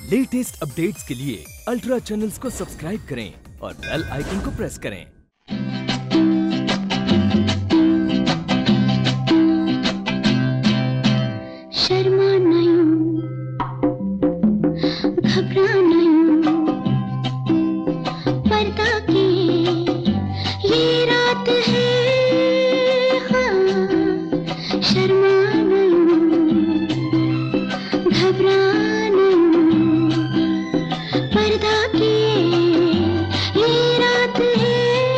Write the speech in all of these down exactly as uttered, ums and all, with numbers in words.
Latest updates के लिए ultra channels को सब्सक्राइब करें और बेल आइकन को प्रेस करें। शर्मा नहीं, घबरा नहीं, पर्दा की ये रात है। हाँ, शर्मा नहीं, घबरा नहीं, पर्दा की ये रात है।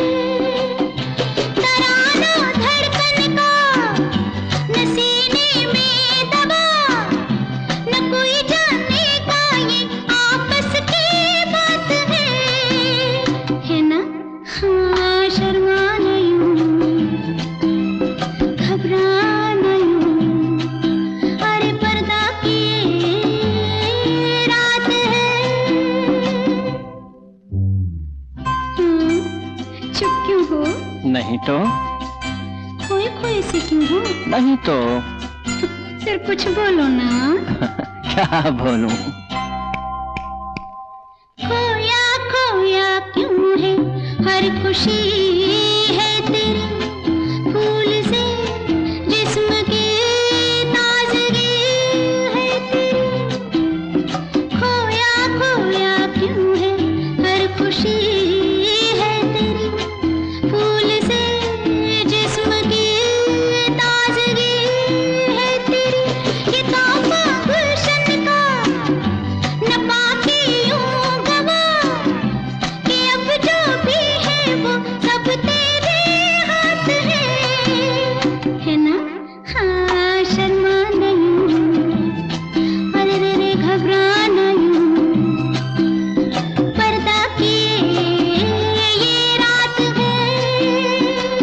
तराना धड़कन का न सीने में दबा, न कोई जानेगा ये आपस की बात है, है ना? हाँ, शर्मा नहीं, घबरा नहीं, अरे पर्दा की ये रात है। हम्म, चुप क्यों हो? नहीं तो खोए खोए से क्यों हो? नहीं तो फिर कुछ बोलो ना। क्या बोलूं? खोया खोया क्यों है हर खुशी है तेरी, फूल से जिस्म की ताजगी है तेरी। खोया खोया क्यों है हर खुशी है तेरी, फूल से जिस्म की ताजगी है तेरी। ये तोहफा गुलशन का न पाके यूं गवा, कि अब जो भी है वो सब तेरे हाथ है, है ना? हाँ, शर्मा नहीं, अरे रे रे घबरा नहीं, पर्दा की ये रात है।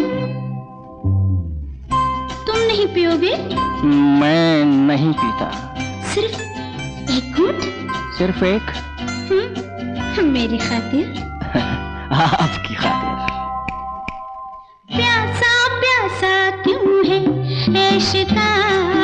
तुम नहीं पियोगे? मैं नहीं पीता। सिर्फ एक घूंट? सिर्फ एक? हम्म, मेरी खातिर। आपकी खातिर। प्यासा प्यासा क्यों है इश्क का